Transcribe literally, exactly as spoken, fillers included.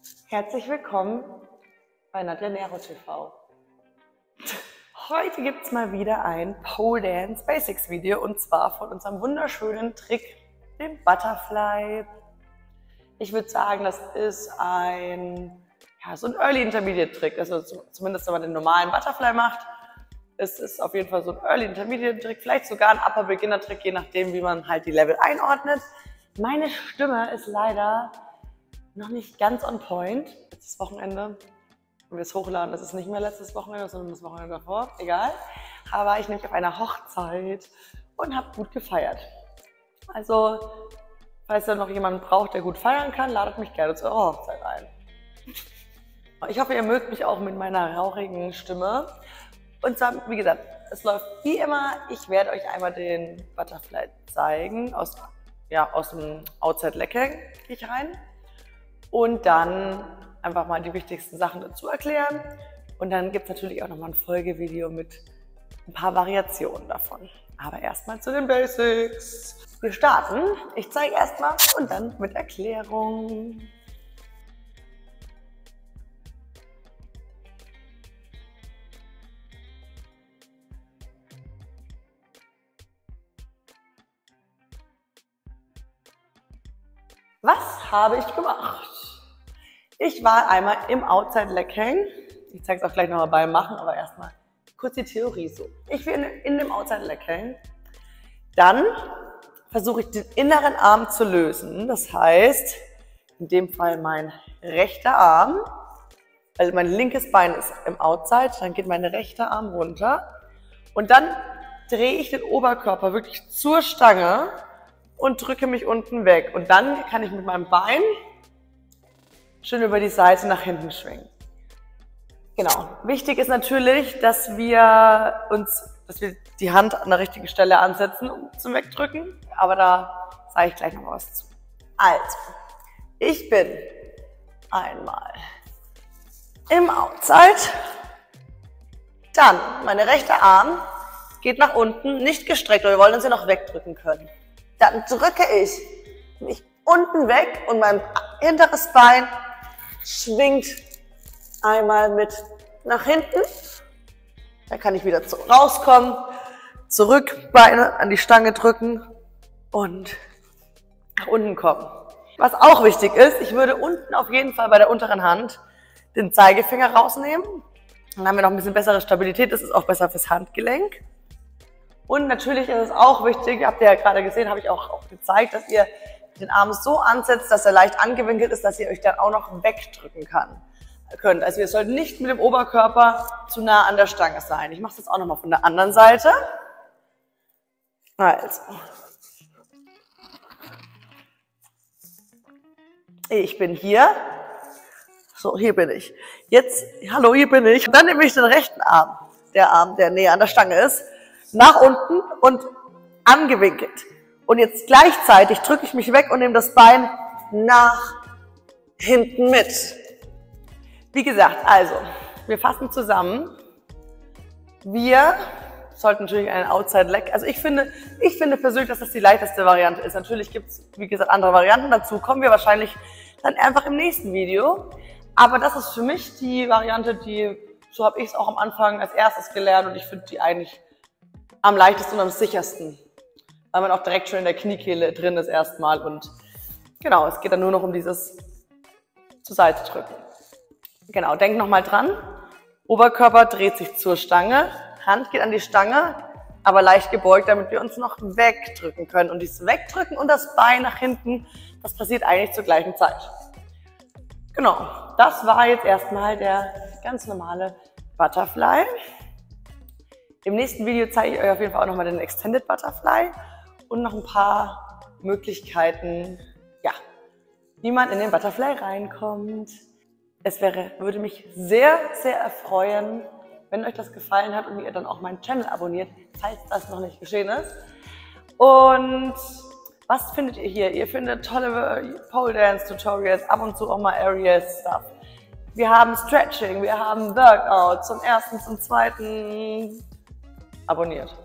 Herzlich willkommen bei Nadja Nero T V. Heute gibt es mal wieder ein Pole Dance Basics Video und zwar von unserem wunderschönen Trick, dem Butterfly. Ich würde sagen, das ist ein, ja, so ein Early Intermediate Trick, also zumindest wenn man den normalen Butterfly macht. Es ist auf jeden Fall so ein Early Intermediate Trick, vielleicht sogar ein Upper Beginner Trick, je nachdem wie man halt die Level einordnet. Meine Stimme ist leider noch nicht ganz on point. Letztes Wochenende, wenn wir es hochladen, das ist nicht mehr letztes Wochenende, sondern das Wochenende davor, egal. Aber war ich nämlich auf einer Hochzeit und habe gut gefeiert. Also, falls ihr noch jemanden braucht, der gut feiern kann, ladet mich gerne zu eurer Hochzeit ein. Ich hoffe, ihr mögt mich auch mit meiner rauchigen Stimme. Und zwar, wie gesagt, es läuft wie immer. Ich werde euch einmal den Butterfly zeigen. Aus, ja, aus dem Outside Leg Hang gehe ich rein. Und dann einfach mal die wichtigsten Sachen dazu erklären. Und dann gibt es natürlich auch nochmal ein Folgevideo mit ein paar Variationen davon. Aber erstmal zu den Basics. Wir starten. Ich zeige erstmal und dann mit Erklärung. Was habe ich gemacht? Ich war einmal im Outside Leg Hang. Ich zeige es auch gleich nochmal beim Machen, aber erstmal kurz die Theorie so. Ich bin in dem Outside Leg Hang. Dann versuche ich den inneren Arm zu lösen. Das heißt, in dem Fall mein rechter Arm, also mein linkes Bein ist im Outside, dann geht mein rechter Arm runter. Und dann drehe ich den Oberkörper wirklich zur Stange und drücke mich unten weg. Und dann kann ich mit meinem Bein schön über die Seite nach hinten schwingen. Genau. Wichtig ist natürlich, dass wir uns, dass wir die Hand an der richtigen Stelle ansetzen zum Wegdrücken. Aber da sage ich gleich noch was zu. Also, ich bin einmal im Outside. Dann, mein rechter Arm geht nach unten, nicht gestreckt, weil wir wollen uns ja noch wegdrücken können. Dann drücke ich mich unten weg und mein hinteres Bein schwingt einmal mit nach hinten. Dann kann ich wieder rauskommen, zurück, Beine an die Stange drücken und nach unten kommen. Was auch wichtig ist, ich würde unten auf jeden Fall bei der unteren Hand den Zeigefinger rausnehmen. Dann haben wir noch ein bisschen bessere Stabilität, das ist auch besser fürs Handgelenk. Und natürlich ist es auch wichtig, habt ihr ja gerade gesehen, habe ich auch, auch gezeigt, dass ihr den Arm so ansetzt, dass er leicht angewinkelt ist, dass ihr euch dann auch noch wegdrücken kann, könnt. Also ihr sollt nicht mit dem Oberkörper zu nah an der Stange sein. Ich mache das auch nochmal von der anderen Seite. Also. Ich bin hier. So, hier bin ich. Jetzt, hallo, hier bin ich. Dann nehme ich den rechten Arm, der Arm, der näher an der Stange ist, nach unten und angewinkelt. Und jetzt gleichzeitig drücke ich mich weg und nehme das Bein nach hinten mit. Wie gesagt, also, wir fassen zusammen. Wir sollten natürlich einen Outside Leg, also ich finde, ich finde persönlich, dass das die leichteste Variante ist. Natürlich gibt es, wie gesagt, andere Varianten. Dazu kommen wir wahrscheinlich dann einfach im nächsten Video. Aber das ist für mich die Variante, die, so habe ich es auch am Anfang als erstes gelernt und ich finde die eigentlich am leichtesten und am sichersten, weil man auch direkt schon in der Kniekehle drin ist erstmal und genau, es geht dann nur noch um dieses zur Seite drücken. Genau, denkt nochmal dran, Oberkörper dreht sich zur Stange, Hand geht an die Stange, aber leicht gebeugt, damit wir uns noch wegdrücken können. Und dieses Wegdrücken und das Bein nach hinten, das passiert eigentlich zur gleichen Zeit. Genau, das war jetzt erstmal der ganz normale Butterfly. Im nächsten Video zeige ich euch auf jeden Fall auch nochmal den Extended Butterfly und noch ein paar Möglichkeiten, ja, wie man in den Butterfly reinkommt. Es wäre, würde mich sehr, sehr erfreuen, wenn euch das gefallen hat und ihr dann auch meinen Channel abonniert, falls das noch nicht geschehen ist. Und was findet ihr hier? Ihr findet tolle Pole Dance Tutorials, ab und zu auch mal Aerials Stuff. Wir haben Stretching, wir haben Workout zum ersten, zum zweiten. Abonniert.